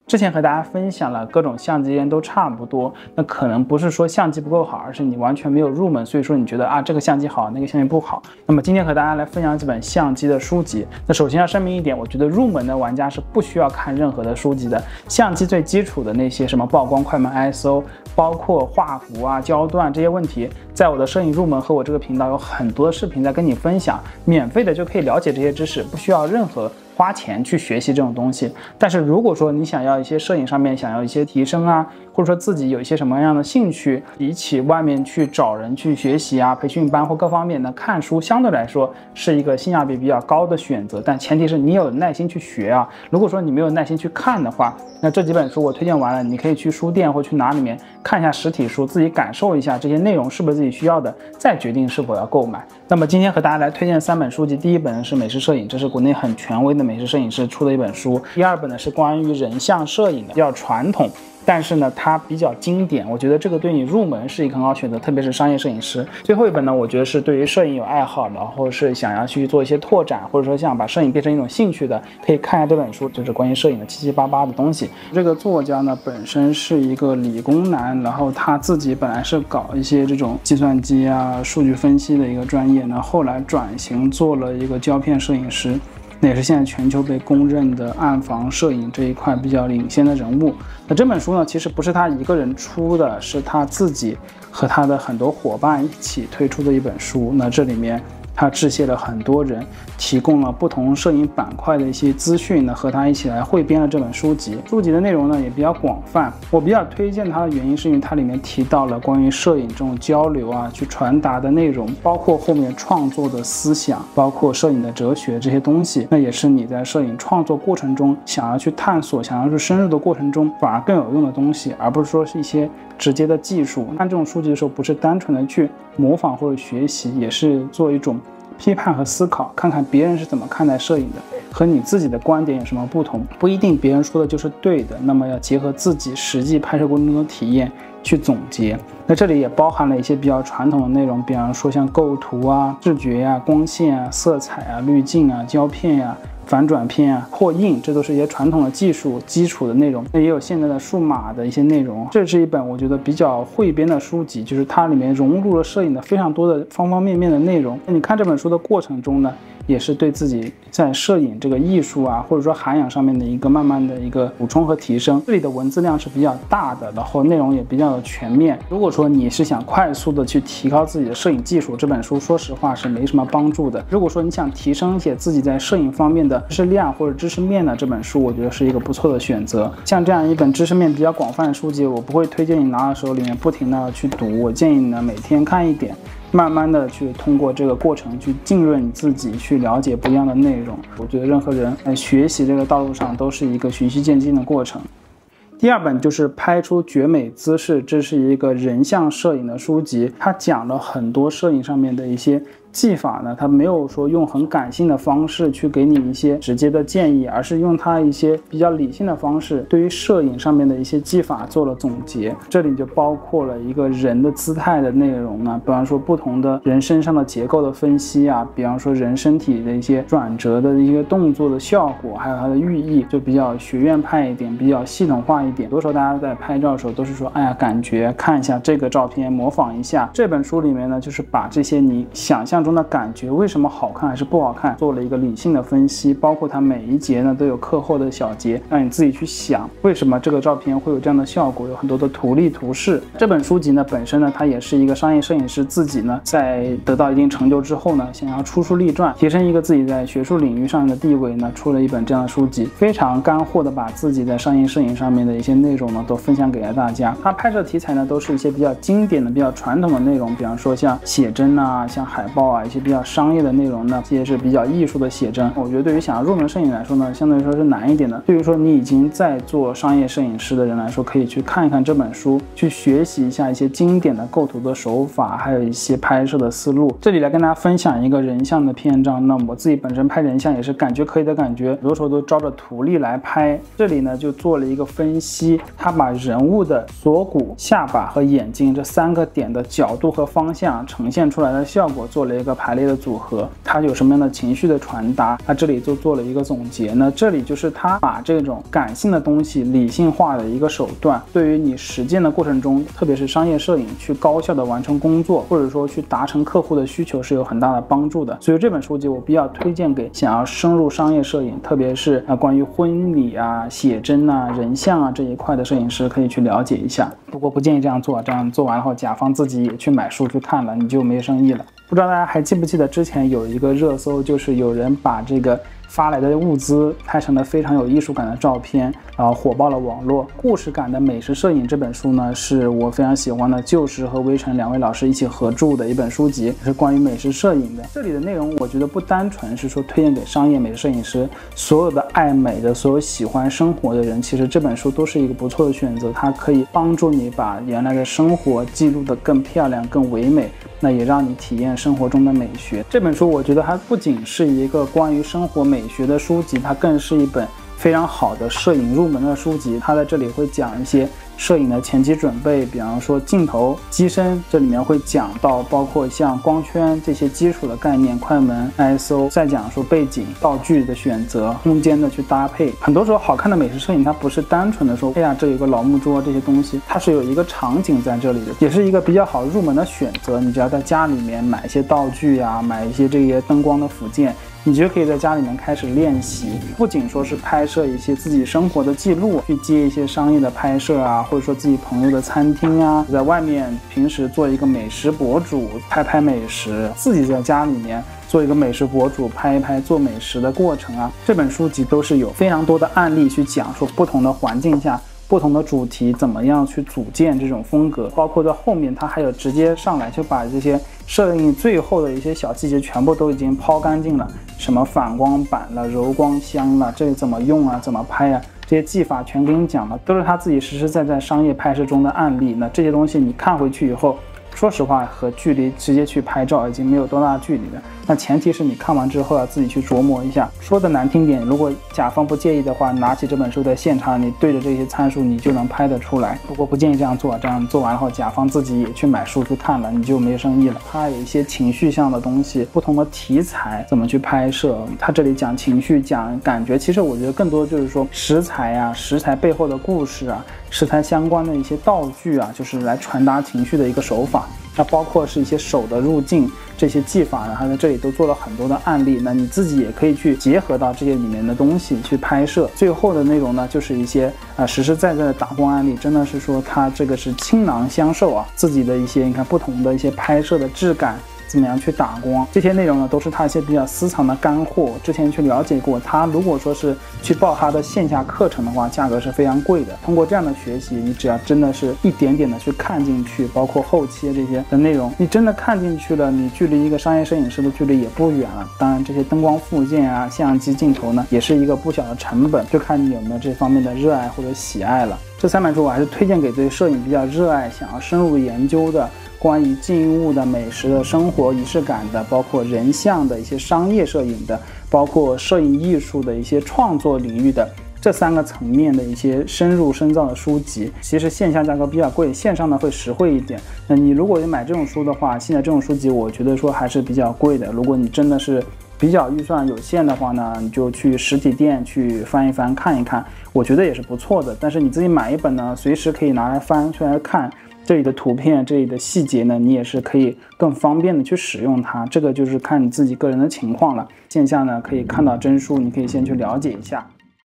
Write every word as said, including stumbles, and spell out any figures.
之前和大家分享了各种相机都差不多，那可能不是说相机不够好，而是你完全没有入门，所以说你觉得啊这个相机好，那个相机不好。那么今天和大家来分享几本相机的书籍。那首先要声明一点，我觉得入门的玩家是不需要看任何的书籍的。相机最基础的那些什么曝光、快门、I S O， 包括画幅啊、焦段这些问题，在我的摄影入门和我这个频道有很多视频在跟你分享，免费的就可以了解这些知识，不需要任何花钱去学习这种东西。但是如果说你想要一些摄影上面想要一些提升啊，或者说自己有一些什么样的兴趣，比起外面去找人去学习啊、培训班或各方面呢，看书相对来说是一个性价比比较高的选择。但前提是你有耐心去学啊。如果说你没有耐心去看的话，那这几本书我推荐完了，你可以去书店或去哪里面看一下实体书，自己感受一下这些内容是不是自己需要的，再决定是否要购买。那么今天和大家来推荐三本书籍，第一本是美食摄影，这是国内很权威的美食摄影师出的一本书。第二本呢是关于人像摄影的，比较传统，但是呢它比较经典，我觉得这个对你入门是一个很好选择，特别是商业摄影师。最后一本呢，我觉得是对于摄影有爱好，然后是想要去做一些拓展，或者说想把摄影变成一种兴趣的，可以看一下这本书，就是关于摄影的七七八八的东西。这个作家呢本身是一个理工男，然后他自己本来是搞一些这种计算机啊、数据分析的一个专业，呢后来转型做了一个胶片摄影师。那也是现在全球被公认的暗房摄影这一块比较领先的人物。那这本书呢，其实不是他一个人出的，是他自己和他的很多伙伴一起推出的一本书。那这里面他致谢了很多人，提供了不同摄影板块的一些资讯呢，和他一起来汇编了这本书籍。书籍的内容呢也比较广泛，我比较推荐它的原因是因为它里面提到了关于摄影这种交流啊，去传达的内容，包括后面创作的思想，包括摄影的哲学这些东西，那也是你在摄影创作过程中想要去探索、想要去深入的过程中反而更有用的东西，而不是说是一些直接的技术。看这种书籍的时候，不是单纯的去模仿或者学习，也是做一种批判和思考，看看别人是怎么看待摄影的，和你自己的观点有什么不同。不一定别人说的就是对的，那么要结合自己实际拍摄过程中的体验去总结。那这里也包含了一些比较传统的内容，比方说像构图啊、视觉啊、光线啊、色彩啊、滤镜啊、胶片啊、反转片啊、扩印，这都是一些传统的技术基础的内容。那也有现在的数码的一些内容。这是一本我觉得比较汇编的书籍，就是它里面融入了摄影的非常多的方方面面的内容。那你看这本书的过程中呢，也是对自己在摄影这个艺术啊，或者说涵养上面的一个慢慢的一个补充和提升。这里的文字量是比较大的，然后内容也比较的全面。如果说你是想快速的去提高自己的摄影技术，这本书说实话是没什么帮助的。如果说你想提升一些自己在摄影方面的知识量或者知识面呢，这本书我觉得是一个不错的选择。像这样一本知识面比较广泛的书籍，我不会推荐你拿到手里面不停的去读，我建议你呢每天看一点，慢慢的去通过这个过程去浸润你自己，去了解不一样的内容。我觉得任何人在学习这个道路上都是一个循序渐进的过程。第二本就是拍出绝美姿势，这是一个人像摄影的书籍，它讲了很多摄影上面的一些技法呢，它没有说用很感性的方式去给你一些直接的建议，而是用它一些比较理性的方式，对于摄影上面的一些技法做了总结。这里就包括了一个人的姿态的内容呢，比方说不同的人身上的结构的分析啊，比方说人身体的一些转折的一个动作的效果，还有它的寓意，就比较学院派一点，比较系统化一点。多时候大家在拍照的时候都是说，哎呀，感觉看一下这个照片，模仿一下。这本书里面呢，就是把这些你想象中的感觉为什么好看还是不好看做了一个理性的分析，包括它每一节呢都有课后的小节，让你自己去想为什么这个照片会有这样的效果，有很多的图例图示。这本书籍呢本身呢，它也是一个商业摄影师自己呢在得到一定成就之后呢，想要出书立传，提升一个自己在学术领域上的地位呢，出了一本这样的书籍，非常干货的把自己在商业摄影上面的一些内容呢都分享给了大家。它拍摄题材呢都是一些比较经典的、比较传统的内容，比方说像写真啊、像海报啊，一些比较商业的内容呢，这些是比较艺术的写真。我觉得对于想要入门摄影来说呢，相对来说是难一点的。对于说你已经在做商业摄影师的人来说，可以去看一看这本书，去学习一下一些经典的构图的手法，还有一些拍摄的思路。这里来跟大家分享一个人像的篇章。那我自己本身拍人像也是感觉可以的感觉，很多时候都照着图例来拍。这里呢就做了一个分析，他把人物的锁骨、下巴和眼睛这三个点的角度和方向呈现出来的效果做了了一个排列的组合，它有什么样的情绪的传达，它这里就做了一个总结。那这里就是它把这种感性的东西理性化的一个手段，对于你实践的过程中，特别是商业摄影去高效的完成工作，或者说去达成客户的需求是有很大的帮助的。所以这本书籍我比较推荐给想要深入商业摄影，特别是啊关于婚礼啊、写真啊、人像啊这一块的摄影师可以去了解一下。不过不建议这样做，这样做完后甲方自己也去买书去看了，你就没生意了。不知道大家还记不记得之前有一个热搜，就是有人把这个发来的物资拍成了非常有艺术感的照片，然后火爆了网络。故事感的美食摄影这本书呢，是我非常喜欢的旧时和微尘两位老师一起合著的一本书籍，是关于美食摄影的。这里的内容我觉得不单纯是说推荐给商业美食摄影师，所有的爱美的、所有喜欢生活的人，其实这本书都是一个不错的选择。它可以帮助你把原来的生活记录得更漂亮、更唯美，那也让你体验生活中的美学。这本书我觉得它不仅是一个关于生活美学的书籍，它更是一本非常好的摄影入门的书籍。它在这里会讲一些摄影的前期准备，比方说镜头、机身，这里面会讲到包括像光圈这些基础的概念，快门、I S O， 再讲说背景、道具的选择、空间的去搭配。很多时候好看的美食摄影它不是单纯的说哎呀这有个老木桌这些东西，它是有一个场景在这里的，也是一个比较好入门的选择。你只要在家里面买一些道具啊，买一些这些灯光的附件，你就可以在家里面开始练习。不仅说是拍摄一些自己生活的记录，去接一些商业的拍摄啊，或者说自己朋友的餐厅啊，在外面平时做一个美食博主，拍拍美食，自己在家里面做一个美食博主，拍一拍做美食的过程啊。这本书籍都是有非常多的案例去讲述不同的环境下不同的主题怎么样去组建这种风格，包括在后面它还有直接上来就把这些摄影最后的一些小细节全部都已经抛干净了，什么反光板了、柔光箱了，这怎么用啊、怎么拍啊，这些技法全给你讲了，都是他自己实实在在商业拍摄中的案例。那这些东西你看回去以后，说实话和距离直接去拍照已经没有多大距离了。那前提是你看完之后要自己去琢磨一下。说的难听点，如果甲方不介意的话，拿起这本书在现场，你对着这些参数你就能拍得出来。不过不建议这样做，这样做完后甲方自己也去买书去看了，你就没生意了。它有一些情绪上的东西，不同的题材怎么去拍摄，它这里讲情绪、讲感觉，其实我觉得更多就是说食材啊，食材背后的故事啊，食材相关的一些道具啊，就是来传达情绪的一个手法。那包括是一些手的入镜这些技法呢，它在这里都做了很多的案例，那你自己也可以去结合到这些里面的东西去拍摄。最后的内容呢，就是一些呃实实在在的打光案例，真的是说它这个是倾囊相授啊，自己的一些你看不同的一些拍摄的质感，怎么样去打光，这些内容呢都是他一些比较私藏的干货。之前去了解过，他如果说是去报他的线下课程的话，价格是非常贵的。通过这样的学习，你只要真的是一点点的去看进去，包括后期这些的内容，你真的看进去了，你距离一个商业摄影师的距离也不远了。当然这些灯光附件啊、相机镜头呢，也是一个不小的成本，就看你有没有这方面的热爱或者喜爱了。这三本书我还是推荐给对摄影比较热爱、想要深入研究的，关于静物的、美食的、生活仪式感的，包括人像的一些商业摄影的，包括摄影艺术的一些创作领域的，这三个层面的一些深入深造的书籍。其实线下价格比较贵，线上呢会实惠一点。那你如果买这种书的话，现在这种书籍我觉得说还是比较贵的。如果你真的是比较预算有限的话呢，你就去实体店去翻一翻看一看，我觉得也是不错的。但是你自己买一本呢，随时可以拿来翻出来看，这里的图片、这里的细节呢，你也是可以更方便的去使用它。这个就是看你自己个人的情况了。线下呢可以看到真书，你可以先去了解一下。